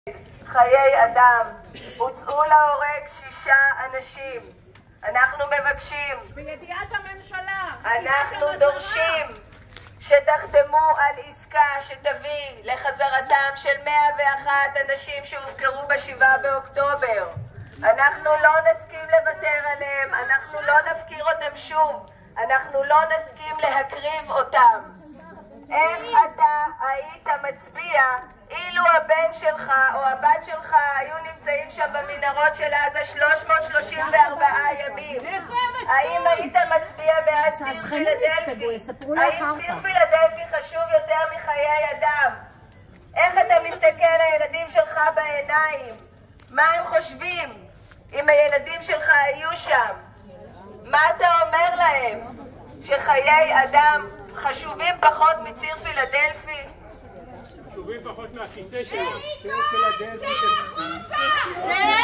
חיי אדם. הוצאו להורג 6 אנשים. אנחנו מבקשים, בידיעת הממשלה, אנחנו דורשים שתחתמו על עסקה שתביא לחזרתם של 101 אנשים שהוזכרו ב7 באוקטובר. אנחנו לא נסכים לוותר עליהם, אנחנו לא נפקיר אותם שוב, אנחנו לא נסכים להקריב אותם. איך אתה היית מצביע אילו הבן שלך או הבת שלך היו נמצאים שם במנהרות של עזה 334 ימים? האם היית מצביע בעד ציר פילדלפי? האם ציר פילדלפי חשוב יותר מחיי אדם? איך אתה מסתכל לילדים שלך בעיניים? מה הם חושבים אם הילדים שלך היו שם? מה אתה אומר להם? שחיי אדם חשובים פחות מציר פילדלפי? חשובים פחות מהכיסא שלו. צא החוצה!